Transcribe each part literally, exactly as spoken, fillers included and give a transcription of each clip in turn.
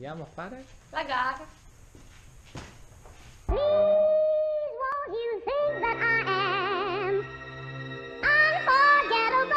Andiamo a fare la gara. Please won't you think that I am unforgettable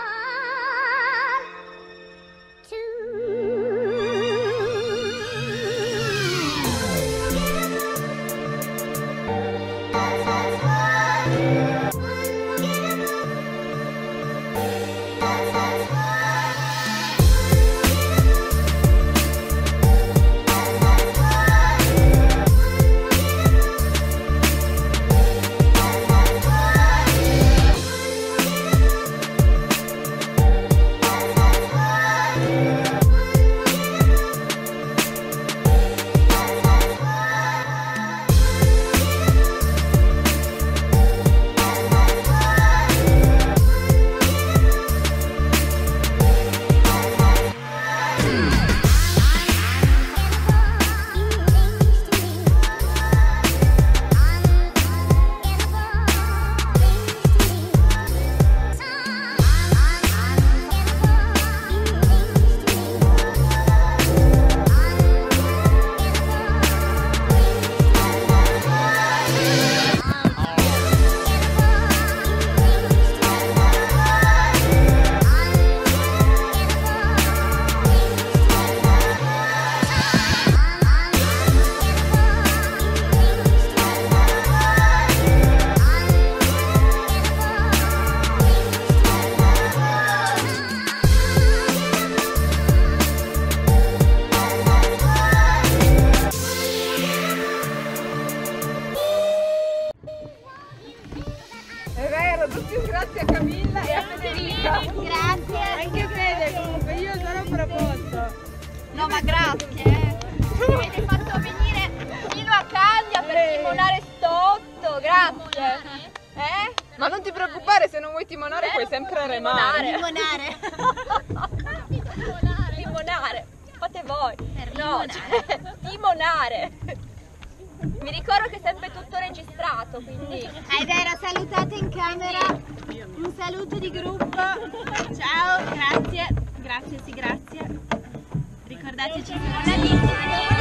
È vero, tutti grazie a Camilla e a Federica. Grazie. Anche Fede, comunque io sono proposto. No, ma grazie. eh. Mi avete fatto venire fino a Caglia per limonare stotto, grazie. Eh? Ma non ti preoccupare, se non vuoi timonare puoi sempre remare. Limonare. Limonare, fate voi. Per No, limonare. cioè, timonare. Mi ricordo che è sempre tutto registrato, quindi. È vero, salutate in camera. Un saluto di gruppo. Ciao, grazie. Grazie, sì, grazie. Ricordateci, siamo una lista.